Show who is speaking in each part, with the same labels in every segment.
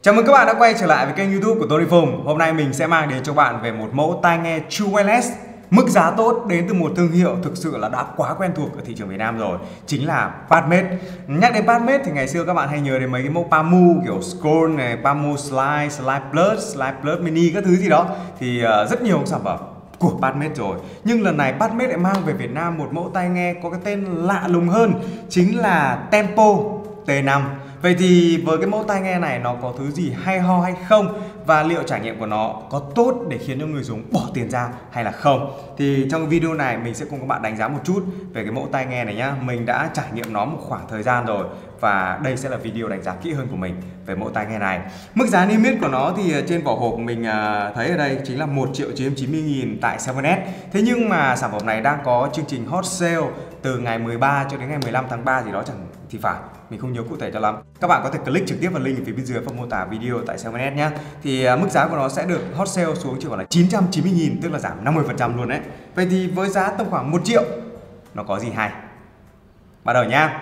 Speaker 1: Chào mừng các bạn đã quay trở lại với kênh YouTube của Tony Phùng. Hôm nay mình sẽ mang đến cho bạn về một mẫu tai nghe True Wireless mức giá tốt đến từ một thương hiệu thực sự là đã quá quen thuộc ở thị trường Việt Nam rồi, chính là Padmate. Nhắc đến Padmate thì ngày xưa các bạn hay nhớ đến mấy cái mẫu Pamu kiểu Scroll này, Pamu Slide, Slide Plus Mini các thứ gì đó thì rất nhiều sản phẩm của Padmate rồi. Nhưng lần này Padmate lại mang về Việt Nam một mẫu tai nghe có cái tên lạ lùng hơn, chính là Tempo T5. Vậy thì với cái mẫu tai nghe này nó có thứ gì hay ho hay không, và liệu trải nghiệm của nó có tốt để khiến cho người dùng bỏ tiền ra hay là không? Thì trong video này mình sẽ cùng các bạn đánh giá một chút về cái mẫu tai nghe này nhá. Mình đã trải nghiệm nó một khoảng thời gian rồi và đây sẽ là video đánh giá kỹ hơn của mình về mẫu tai nghe này. Mức giá niêm yết của nó thì trên vỏ hộp mình thấy ở đây chính là 1.990.000 tại 7S. Thế nhưng mà sản phẩm này đang có chương trình hot sale từ ngày 13 cho đến ngày 15 tháng 3 gì đó chẳng thì phải, mình không nhớ cụ thể cho lắm. Các bạn có thể click trực tiếp vào link ở phía bên dưới phần mô tả video tại 7S nhé. Thì mức giá của nó sẽ được hot sale xuống chỉ còn là 990.000, tức là giảm 50% luôn đấy. Vậy thì với giá tầm khoảng 1 triệu nó có gì hay? Bắt đầu nhá.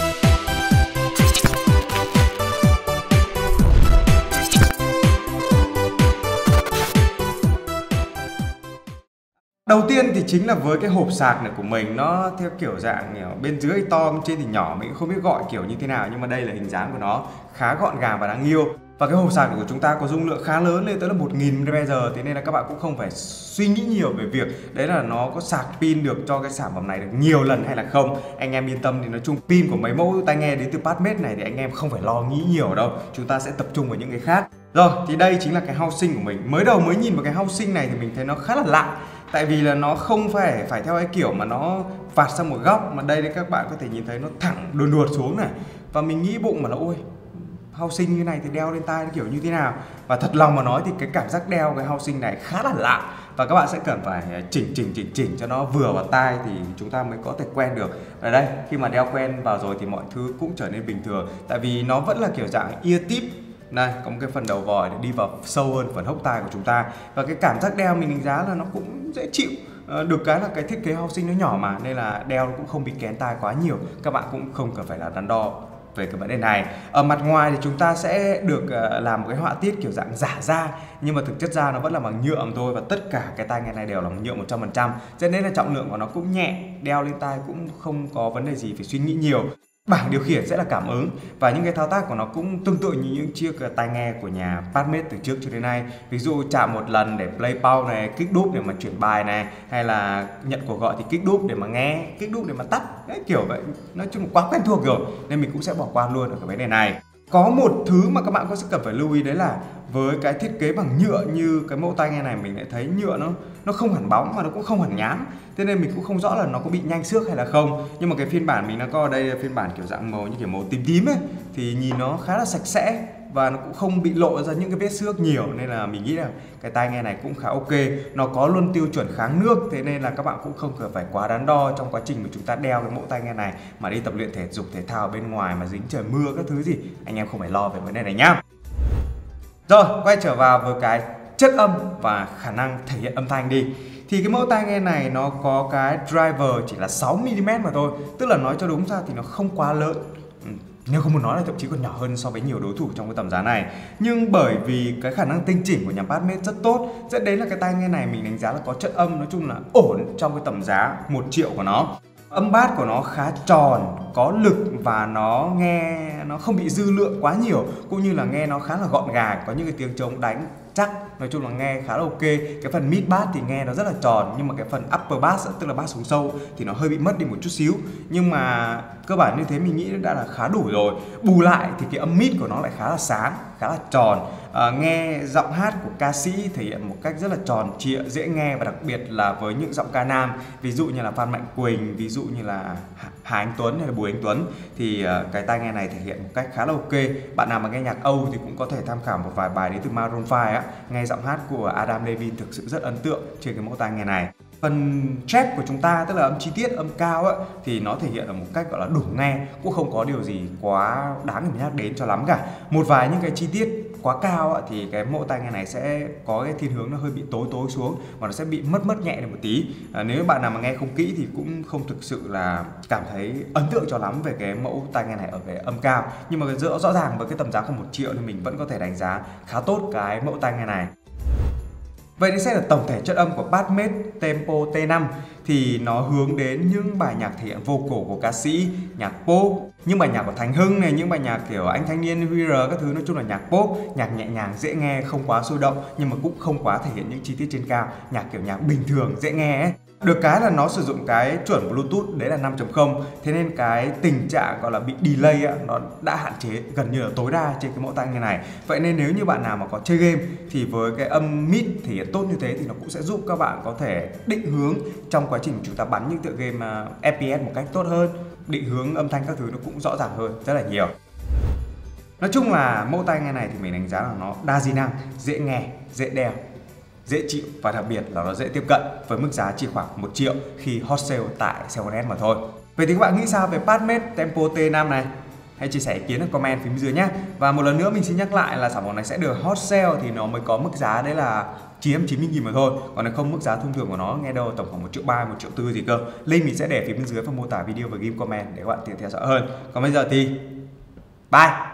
Speaker 1: Đầu tiên thì chính là với cái hộp sạc này của mình, nó theo kiểu dạng bên dưới to, bên trên thì nhỏ, mình cũng không biết gọi kiểu như thế nào, nhưng mà đây là hình dáng của nó khá gọn gàng và đáng yêu. Và cái hộp sạc của chúng ta có dung lượng khá lớn, lên tới là 1000 mAh, thế nên là các bạn cũng không phải suy nghĩ nhiều về việc đấy là nó có sạc pin được cho cái sản phẩm này được nhiều lần hay là không. Anh em yên tâm, thì nói chung pin của mấy mẫu tai nghe đến từ Padmate này thì anh em không phải lo nghĩ nhiều đâu, chúng ta sẽ tập trung vào những cái khác. Rồi thì đây chính là cái housing của mình. Mới đầu mới nhìn vào cái housing này thì mình thấy nó khá là lạ, tại vì là nó không phải theo cái kiểu mà nó vạt sang một góc, mà đây các bạn có thể nhìn thấy nó thẳng đùn đuột xuống này. Và mình nghĩ bụng mà là ôi, housing như này thì đeo lên tai nó kiểu như thế nào. Và thật lòng mà nói thì cái cảm giác đeo cái housing này khá là lạ, và các bạn sẽ cần phải chỉnh cho nó vừa vào tai thì chúng ta mới có thể quen được. Ở đây khi mà đeo quen vào rồi thì mọi thứ cũng trở nên bình thường, tại vì nó vẫn là kiểu dạng ear tip. Đây, có một cái phần đầu vòi để đi vào sâu hơn phần hốc tai của chúng ta. Và cái cảm giác đeo mình đánh giá là nó cũng dễ chịu. Được cái là cái thiết kế housing nó nhỏ mà, nên là đeo nó cũng không bị kén tai quá nhiều. Các bạn cũng không cần phải là đắn đo về cái vấn đề này. Ở mặt ngoài thì chúng ta sẽ được làm một cái họa tiết kiểu dạng giả da, nhưng mà thực chất ra nó vẫn là bằng nhựa thôi, và tất cả cái tai nghe này đều là bằng nhựa 100%. Cho nên là trọng lượng của nó cũng nhẹ, đeo lên tai cũng không có vấn đề gì phải suy nghĩ nhiều. Bảng điều khiển sẽ là cảm ứng, và những cái thao tác của nó cũng tương tự như những chiếc tai nghe của nhà Padmate từ trước cho đến nay. Ví dụ chạm một lần để play pause này, kích đúp để mà chuyển bài này, hay là nhận cuộc gọi thì kích đúp để mà nghe, kích đúp để mà tắt. Đấy, kiểu vậy, nói chung là quá quen thuộc rồi nên mình cũng sẽ bỏ qua luôn ở cái vấn đề này. Có một thứ mà các bạn có sẽ cần phải lưu ý, đấy là với cái thiết kế bằng nhựa như cái mẫu tai nghe này, mình lại thấy nhựa nó không hẳn bóng mà nó cũng không hẳn nhám. Thế nên mình cũng không rõ là nó có bị nhanh xước hay là không. Nhưng mà cái phiên bản mình nó có ở đây là phiên bản kiểu dạng màu như kiểu màu tím tím ấy, thì nhìn nó khá là sạch sẽ và nó cũng không bị lộ ra những cái vết xước nhiều, nên là mình nghĩ là cái tai nghe này cũng khá ok. Nó có luôn tiêu chuẩn kháng nước, thế nên là các bạn cũng không cần phải quá đắn đo trong quá trình mà chúng ta đeo cái mẫu tai nghe này mà đi tập luyện thể dục thể thao bên ngoài mà dính trời mưa các thứ gì, anh em không phải lo về vấn đề này nhá. Rồi, quay trở vào với cái chất âm và khả năng thể hiện âm thanh đi. Thì cái mẫu tai nghe này nó có cái driver chỉ là 6mm mà thôi, tức là nói cho đúng ra thì nó không quá lớn. Nếu không muốn nói là thậm chí còn nhỏ hơn so với nhiều đối thủ trong cái tầm giá này. Nhưng bởi vì cái khả năng tinh chỉnh của nhà Padmate rất tốt, dẫn đến là cái tai nghe này mình đánh giá là có chất âm nói chung là ổn trong cái tầm giá 1 triệu của nó. Âm bass của nó khá tròn, có lực và nó nghe nó không bị dư lượng quá nhiều, cũng như là nghe nó khá là gọn gàng, có những cái tiếng trống đánh chắc, nói chung là nghe khá là ok. Cái phần mid bass thì nghe nó rất là tròn, nhưng mà cái phần upper bass tức là bass xuống sâu thì nó hơi bị mất đi một chút xíu, nhưng mà cơ bản như thế mình nghĩ đã là khá đủ rồi. Bù lại thì cái âm mid của nó lại khá là sáng, khá là tròn. Nghe giọng hát của ca sĩ thể hiện một cách rất là tròn trịa, dễ nghe, và đặc biệt là với những giọng ca nam, ví dụ như là Phan Mạnh Quỳnh, ví dụ như là Hà Anh Tuấn hay là Bùi Anh Tuấn, thì cái tai nghe này thể hiện một cách khá là ok. Bạn nào mà nghe nhạc Âu thì cũng có thể tham khảo một vài bài đến từ Maroon 5 á. Nghe giọng hát của Adam Levine thực sự rất ấn tượng trên cái mẫu tai nghe này. Phần trap của chúng ta, tức là âm chi tiết, âm cao ấy, thì nó thể hiện ở một cách gọi là đủ nghe, cũng không có điều gì quá đáng để nhắc đến cho lắm cả. Một vài những cái chi tiết quá cao thì cái mẫu tai nghe này sẽ có cái thiên hướng nó hơi bị tối tối xuống và nó sẽ bị mất nhẹ đi một tí. Nếu bạn nào mà nghe không kỹ thì cũng không thực sự là cảm thấy ấn tượng cho lắm về cái mẫu tai nghe này ở cái âm cao, nhưng mà rõ ràng với cái tầm giá khoảng 1 triệu thì mình vẫn có thể đánh giá khá tốt cái mẫu tai nghe này. Vậy thì sẽ là tổng thể chất âm của Bassmate Tempo T5 thì nó hướng đến những bài nhạc thể hiện vocal của ca sĩ, nhạc pop, những bài nhạc của Thành Hưng này, những bài nhạc kiểu Anh Thanh Niên, Huy R các thứ, nói chung là nhạc pop, nhạc nhẹ nhàng, dễ nghe, không quá sôi động nhưng mà cũng không quá thể hiện những chi tiết trên cao, nhạc kiểu nhạc bình thường, dễ nghe ấy. Được cái là nó sử dụng cái chuẩn Bluetooth đấy là 5.0, thế nên cái tình trạng gọi là bị delay nó đã hạn chế gần như là tối đa trên cái mẫu tai nghe này. Vậy nên nếu như bạn nào mà có chơi game thì với cái âm mid thể hiện tốt như thế thì nó cũng sẽ giúp các bạn có thể định hướng trong quá trình chúng ta bắn những tựa game FPS một cách tốt hơn, định hướng âm thanh các thứ nó cũng rõ ràng hơn rất là nhiều. Nói chung là mẫu tai nghe này thì mình đánh giá là nó đa di năng, dễ nghe, dễ đeo, dễ chịu và đặc biệt là nó dễ tiếp cận với mức giá chỉ khoảng 1 triệu khi hot sale tại Cellnet mà thôi. Vậy thì các bạn nghĩ sao về Bassmate Tempo T5 này? Hãy chia sẻ ý kiến ở comment phía bên dưới nhé. Và một lần nữa mình xin nhắc lại là sản phẩm này sẽ được hot sale thì nó mới có mức giá đấy là 990.000 mà thôi. Còn nếu không, mức giá thông thường của nó nghe đâu tầm khoảng 1,3 triệu, 1,4 triệu gì cơ. Link mình sẽ để phía bên dưới phần mô tả video và ghim comment để các bạn tiện theo dõi hơn. Còn bây giờ thì bye.